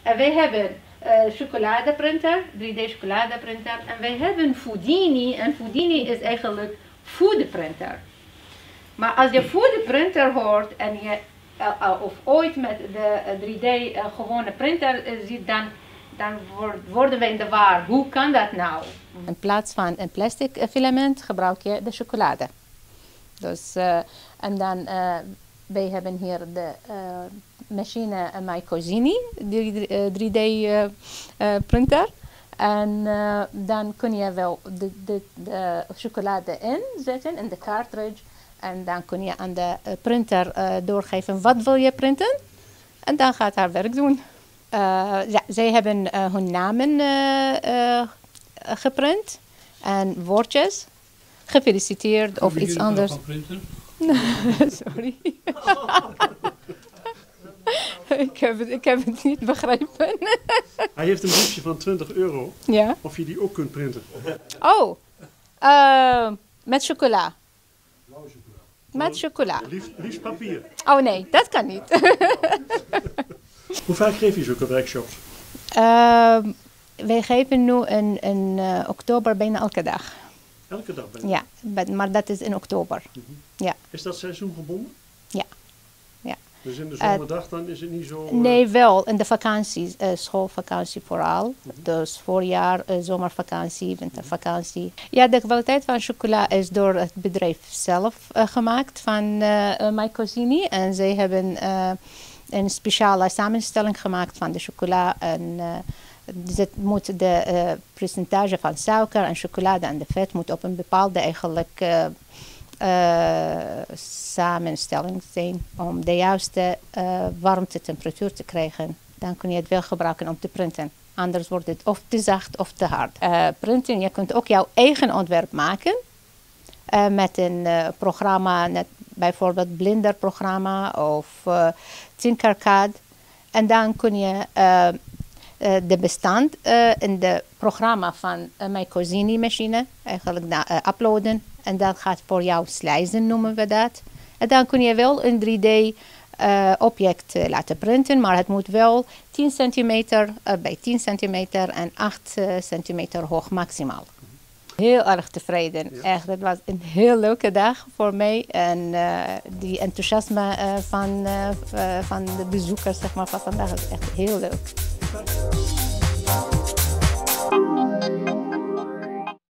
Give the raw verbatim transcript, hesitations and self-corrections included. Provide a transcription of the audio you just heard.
En wij hebben uh, chocoladeprinter, drie D chocoladeprinter. En wij hebben Foodini. En Foodini is eigenlijk foodprinter. Maar als je foodprinter hoort en je uh, uh, of ooit met de uh, drie D uh, gewone printer uh, ziet, dan, dan worden we in de war. Hoe kan dat nou? In plaats van een plastic filament gebruik je de chocolade. Dus, uh, en dan, uh, wij hebben hier de uh, machine Mycosini, drie D uh, uh, printer. En uh, dan kun je wel de, de, de chocolade inzetten in de cartridge. En dan kun je aan de uh, printer uh, doorgeven wat wil je printen. En dan gaat haar werk doen. Uh, ja, zij hebben uh, hun namen uh, uh, geprint en woordjes. Gefeliciteerd of iets anders. Sorry. ik, heb het, ik heb het niet begrepen. Hij heeft een briefje van twintig euro. Ja. Of je die ook kunt printen. Oh, uh, met chocola. Met chocola. Liefst, liefst papier. Oh nee, dat kan niet. Hoe vaak geef je zulke workshops? Uh, wij geven nu in, in uh, oktober bijna elke dag. Elke dag bijna? Ja, maar dat is in oktober. Mm-hmm. Ja. Is dat seizoengebonden? Ja. Ja. Dus in de zomerdag dan is het niet zo... Uh... Nee, wel. In de vakantie, uh, schoolvakantie vooral. Mm-hmm. Dus voorjaar, uh, zomervakantie, wintervakantie. Ja, de kwaliteit van chocola is door het bedrijf zelf uh, gemaakt van uh, uh, Mycosini. En zij hebben uh, een speciale samenstelling gemaakt van de chocola. En, uh, Dus het moet de uh, percentage van suiker en chocolade en de vet moet op een bepaalde eigenlijk uh, uh, samenstelling zijn om de juiste uh, warmte temperatuur te krijgen. Dan kun je het wel gebruiken om te printen. Anders wordt het of te zacht of te hard. Uh, printen, je kunt ook jouw eigen ontwerp maken uh, met een uh, programma, net bijvoorbeeld Blender programma of uh, Tinkercad. En dan kun je uh, Uh, de bestand uh, in het programma van uh, Mycosini machine eigenlijk uh, uploaden. En dat gaat voor jou slicen, noemen we dat. En dan kun je wel een drie D uh, object uh, laten printen, maar het moet wel tien centimeter uh, bij tien centimeter en acht uh, centimeter hoog maximaal. Heel erg tevreden. Ja. Echt, het was een heel leuke dag voor mij. En uh, die enthousiasme uh, van, uh, uh, van de bezoekers zeg maar, van vandaag is echt heel leuk.